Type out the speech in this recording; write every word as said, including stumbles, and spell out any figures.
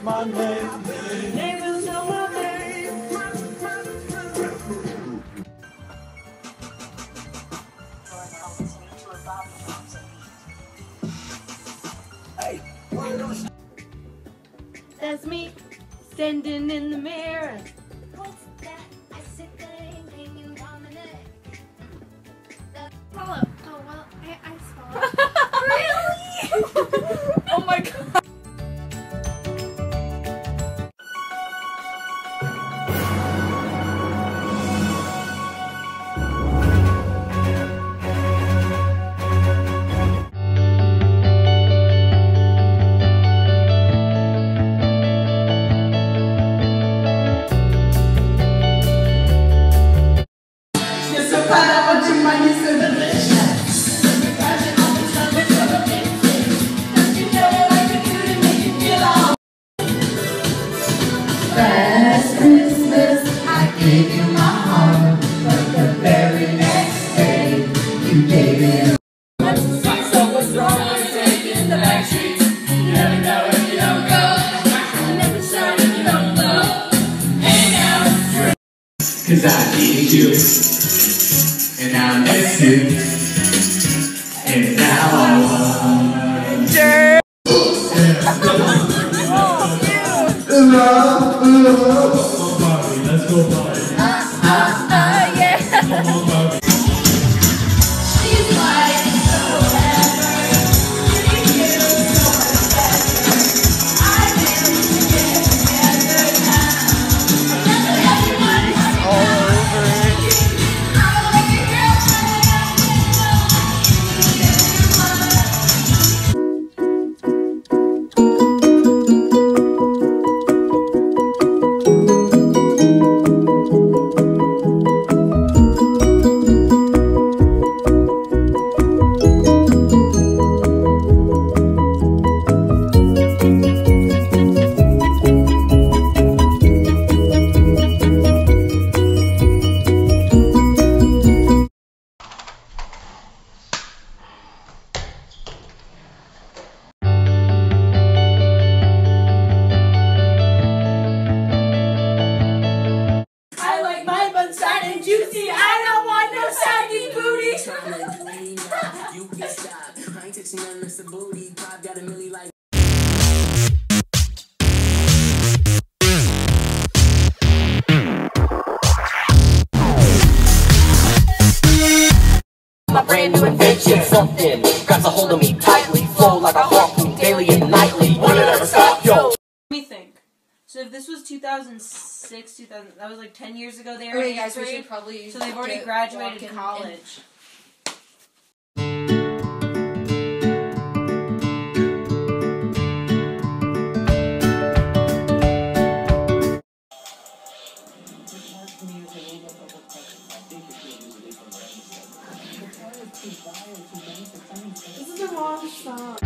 my name. Neighbors know my name. Hey, that's me, standing in the mirror. Swallow. Oh, well, I, I swallowed. Really? Oh my god. Last Christmas I gave you my heart, but the very next day you gave it. So what's wrong with taking the back streets? You never know if you don't go. You never shine if you don't blow. And now it's true. Cause I need you, and I miss you, and now I want you. Let's go party. Uh, uh, uh, yeah. Come on, Barbie. She's like forever. Treating you so much better. I never get together now. That's what everyone's all over it. I'm like your girlfriend. Juicy, I don't want no saggy booty. You can stop. I ain't texting nothing that's a booty. Pop got a milli like. My brand new invention, something grabs a hold of me tightly, flow like a harpoon daily and nightly. Will it ever stop, yo? Let me think. So if this was two thousand six, two thousand, that was like ten years ago. They were Okay, in guys, eighth we grade, should probably so they've already get graduated walking college. This is the wrong song.